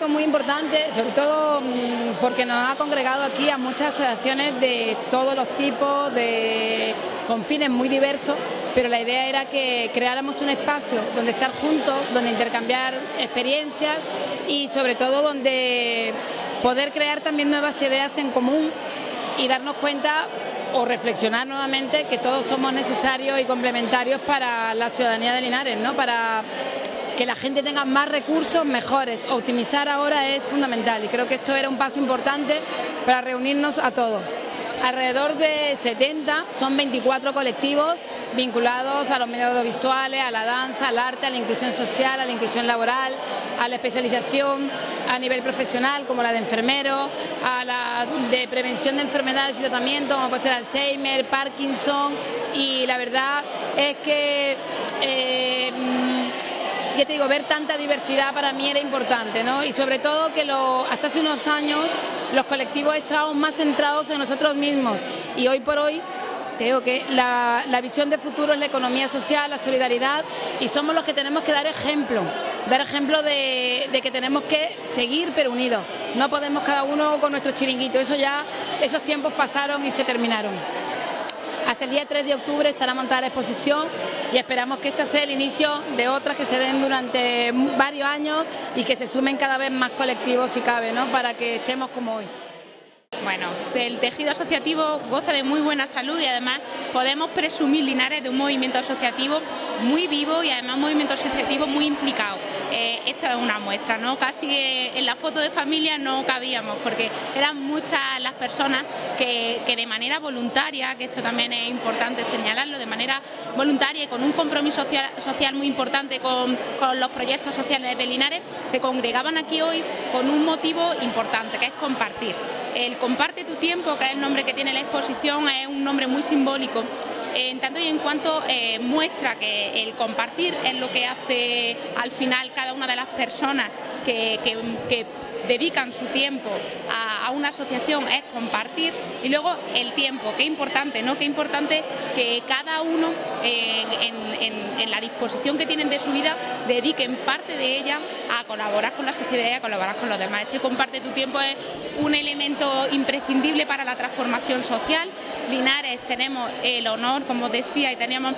acto muy importante, sobre todo porque nos ha congregado aquí a muchas asociaciones de todos los tipos, con fines muy diversos, pero la idea era que creáramos un espacio donde estar juntos, donde intercambiar experiencias y sobre todo donde poder crear también nuevas ideas en común y darnos cuenta o reflexionar nuevamente que todos somos necesarios y complementarios para la ciudadanía de Linares, ¿no? Para que la gente tenga más recursos mejores. Optimizar ahora es fundamental y creo que esto era un paso importante para reunirnos a todos. Alrededor de 70, son 24 colectivos vinculados a los medios audiovisuales, a la danza, al arte, a la inclusión social, a la inclusión laboral, a la especialización a nivel profesional como la de enfermero, a la de prevención de enfermedades y tratamiento como puede ser Alzheimer, Parkinson, y la verdad es que ya te digo, ver tanta diversidad para mí era importante, ¿no? Y sobre todo que hasta hace unos años los colectivos estábamos más centrados en nosotros mismos y hoy por hoy te digo que la visión de futuro es la economía social, la solidaridad, y somos los que tenemos que dar ejemplo de que tenemos que seguir pero unidos. No podemos cada uno con nuestro chiringuito, esos tiempos pasaron y se terminaron. Hasta el día 3 de octubre estará montada la exposición y esperamos que este sea el inicio de otras que se den durante varios años y que se sumen cada vez más colectivos si cabe, ¿no? Para que estemos como hoy. Bueno, el tejido asociativo goza de muy buena salud y además podemos presumir Linares de un movimiento asociativo muy vivo y además un movimiento asociativo muy implicado. Esto es una muestra, ¿no? Casi en la foto de familia no cabíamos porque eran muchas las personas que de manera voluntaria, que esto también es importante señalarlo, de manera voluntaria y con un compromiso social muy importante con los proyectos sociales de Linares, se congregaban aquí hoy con un motivo importante, que es compartir. El Comparte tu tiempo, que es el nombre que tiene la exposición, es un nombre muy simbólico, en tanto y en cuanto muestra que el compartir es lo que hace al final cada una de las personas que dedican su tiempo a una asociación, es compartir, y luego el tiempo, qué importante, ¿no? Qué importante que cada uno en la disposición que tienen de su vida dediquen parte de ella a colaborar con la sociedad y a colaborar con los demás. Este comparte tu tiempo es un elemento imprescindible para la transformación social. Linares tenemos el honor, como os decía, y teníamos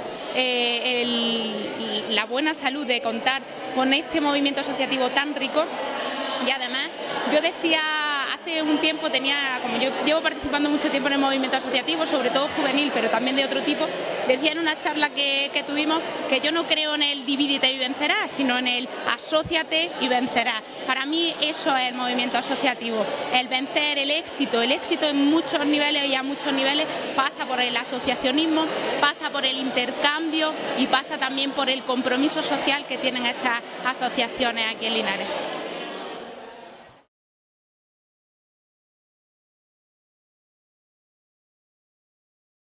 la buena salud de contar con este movimiento asociativo tan rico. Y además, yo decía hace un tiempo, como yo llevo participando mucho tiempo en el movimiento asociativo, sobre todo juvenil, pero también de otro tipo, decía en una charla que tuvimos que yo no creo en el divídete y vencerás, sino en el asóciate y vencerás. Para mí eso es el movimiento asociativo, el vencer, el éxito en muchos niveles y a muchos niveles pasa por el asociacionismo, pasa por el intercambio y pasa también por el compromiso social que tienen estas asociaciones aquí en Linares.